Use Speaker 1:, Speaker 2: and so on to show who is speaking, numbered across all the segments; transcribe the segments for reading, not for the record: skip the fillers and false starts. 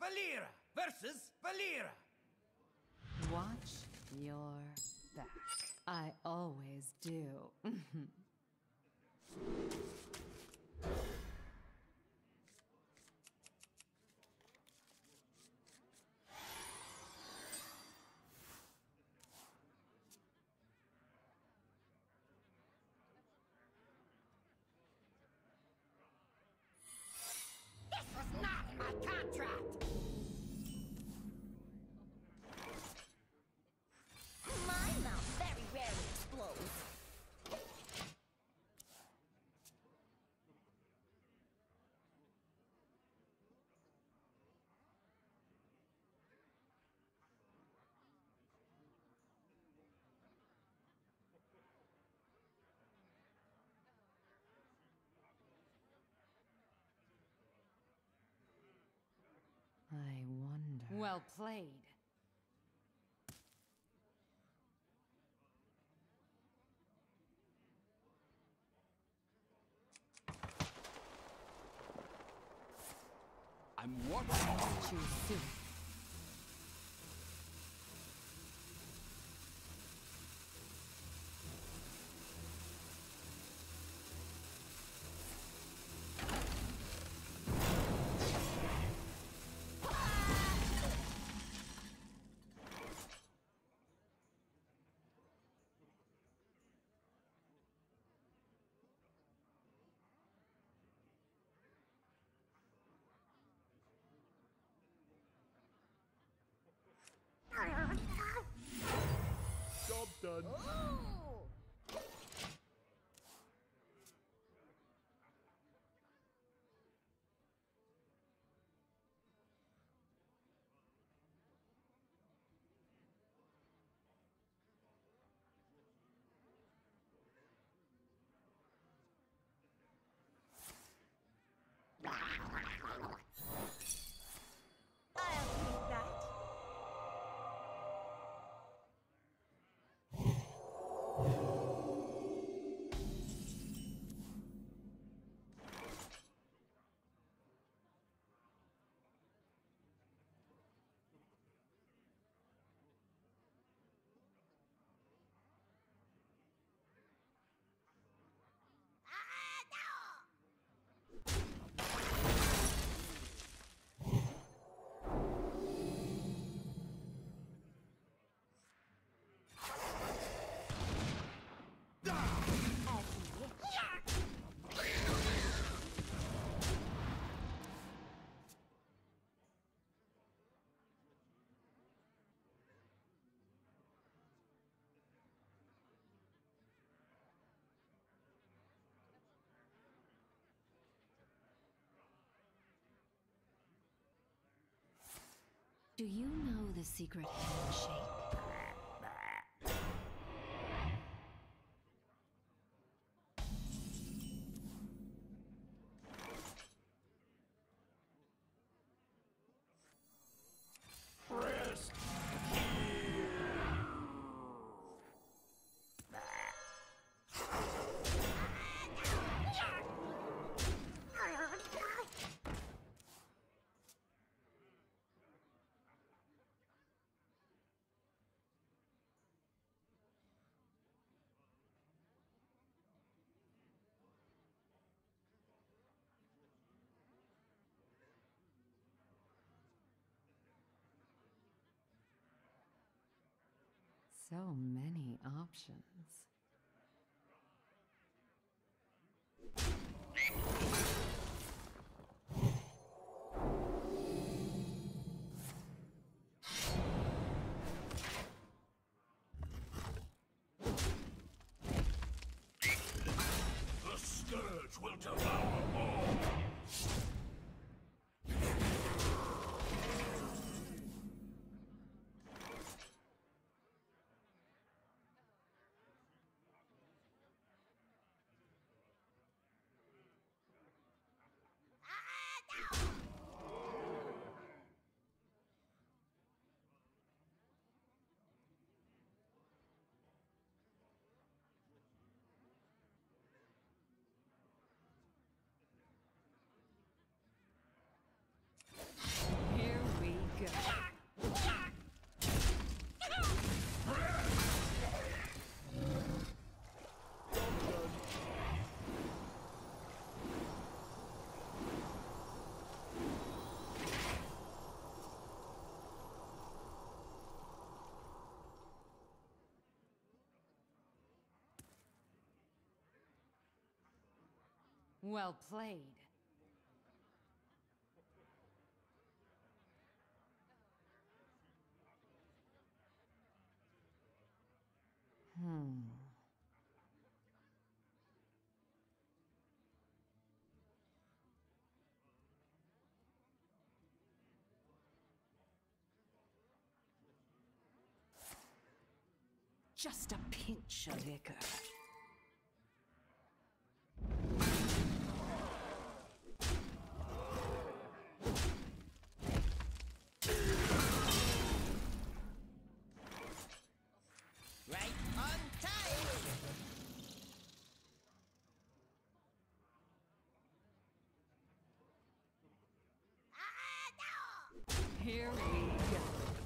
Speaker 1: Valeera versus Valeera.
Speaker 2: Watch your back. I always do.
Speaker 3: This was not in my contract! My mouth very rarely explodes.
Speaker 2: I wonder. Well played.
Speaker 1: I'm watching.
Speaker 2: Choose soon.
Speaker 4: Job done.
Speaker 3: Ooh! I'll take that.
Speaker 2: Do you know the secret handshake?
Speaker 4: Rest.
Speaker 2: So many options.
Speaker 4: The scourge will devour all.
Speaker 2: Well played. Just a pinch of liquor.
Speaker 1: Right on time!
Speaker 2: Here we go.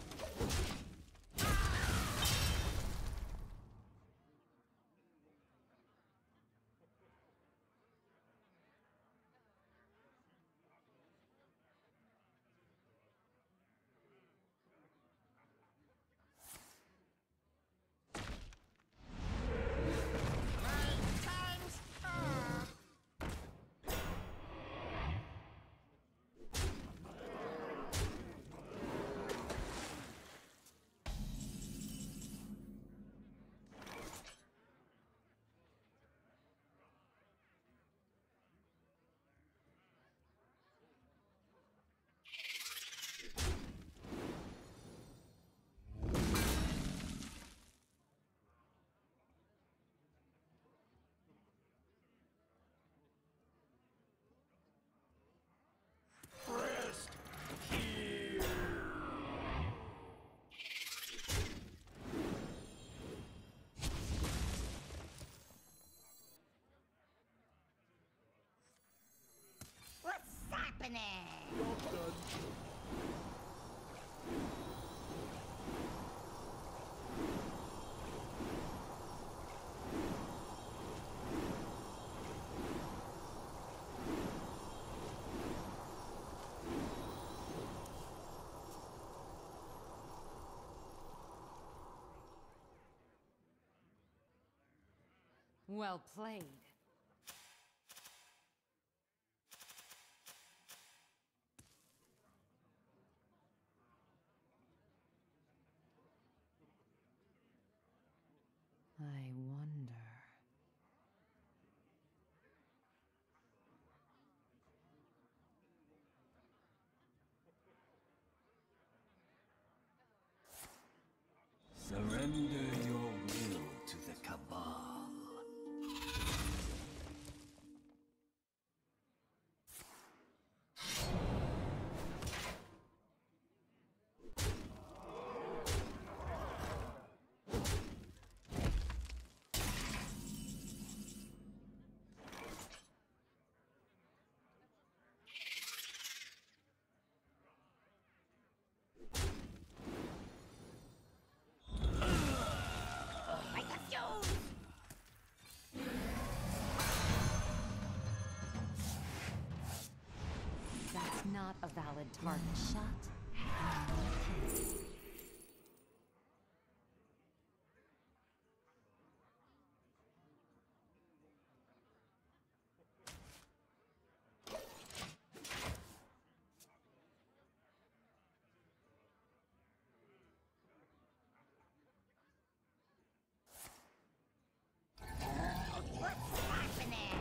Speaker 4: Rest here.
Speaker 3: What's happening?
Speaker 4: Job done.
Speaker 2: Well played. I wonder.
Speaker 1: Surrender your will to the Cabal.
Speaker 3: I got you!
Speaker 2: That's not a valid target.
Speaker 3: Shot. What's happening?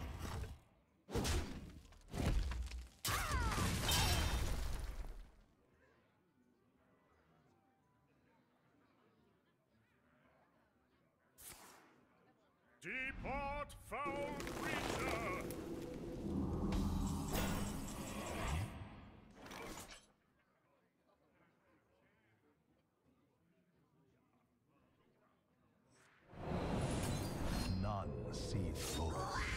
Speaker 4: Depart, foul creature.
Speaker 5: None see both.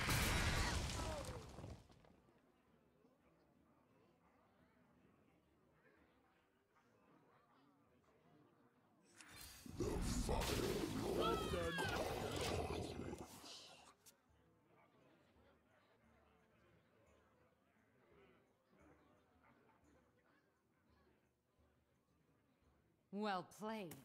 Speaker 4: Job done.
Speaker 2: Well played.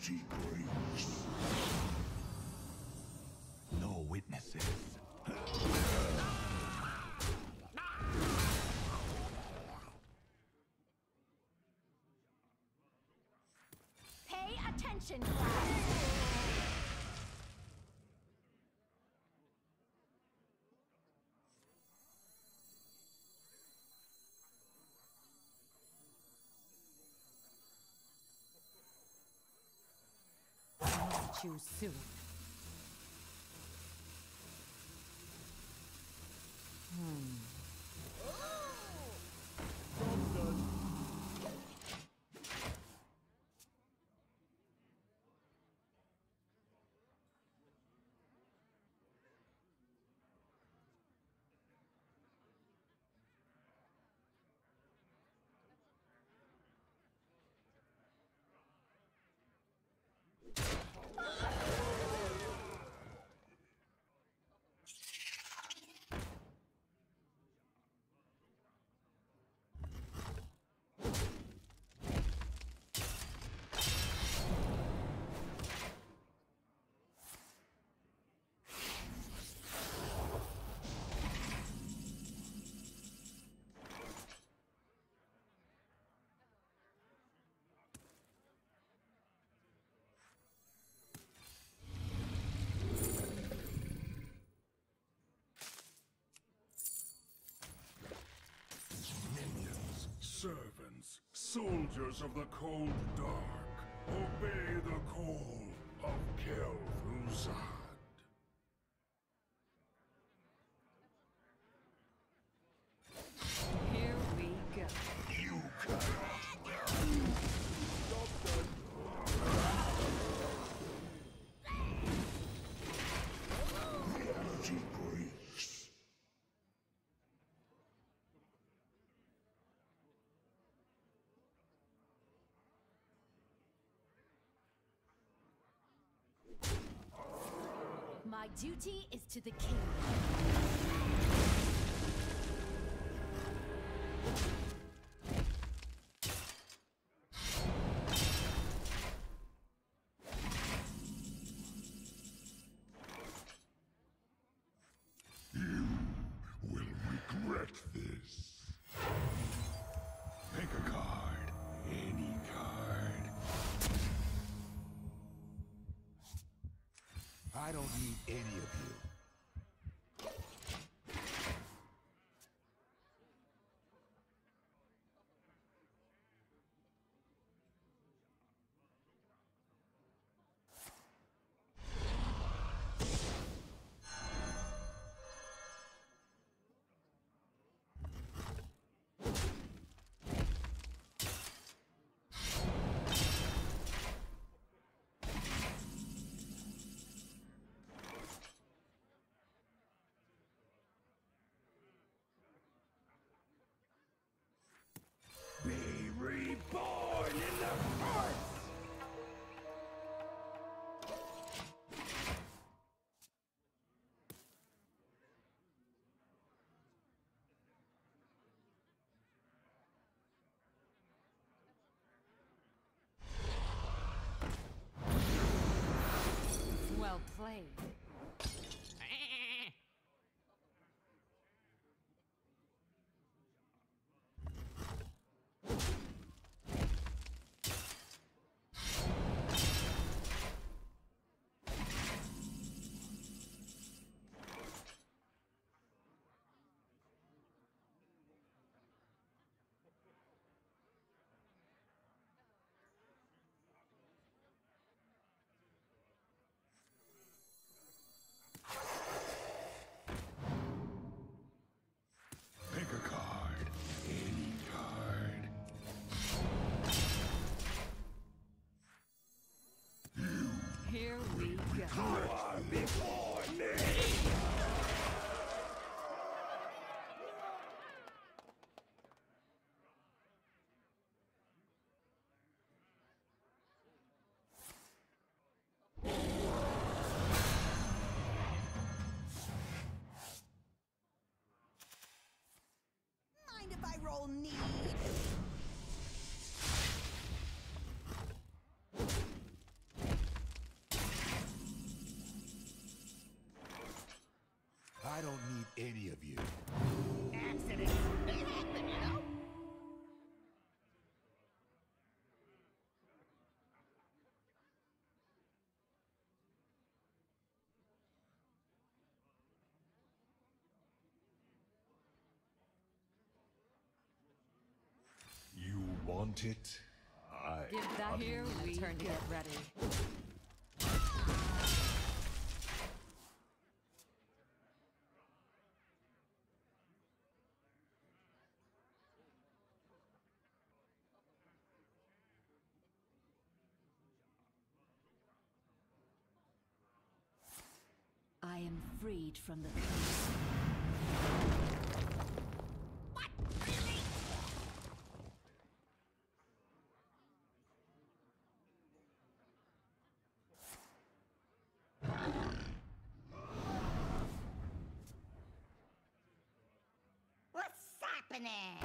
Speaker 5: No witnesses.
Speaker 2: Pay attention, class. You soon.
Speaker 4: Servants, soldiers of the cold dark, obey the call of Kel'Thuzad.
Speaker 2: Here we go. My duty is to the king.
Speaker 4: Will regret this. Pick a card. Any card.
Speaker 5: I don't need any of you.
Speaker 4: Be reborn in the forest!
Speaker 2: Well played.
Speaker 4: Pick a card. Any card.
Speaker 2: Here we go.
Speaker 4: Are before me!
Speaker 3: Mind if I roll need?
Speaker 4: want it?
Speaker 2: Give that here, we turn to get ready. I am freed from the curse.
Speaker 3: What? Really? What's happening?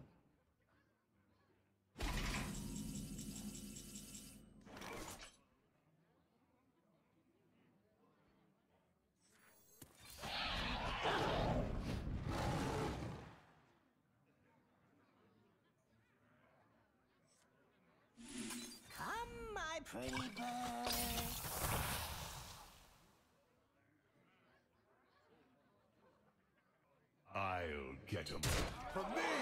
Speaker 3: Come, my pretty bird.
Speaker 4: I'll get him. From me!